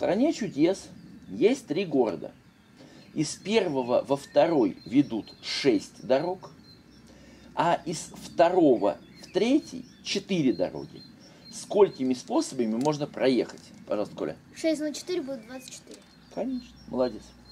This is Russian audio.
стране чудес есть 3 города. Из первого во второй ведут 6 дорог, а из второго в третий 4 дороги. Сколькими способами можно проехать? Пожалуйста, Коля. 6 на 4 будет 24. Конечно, молодец.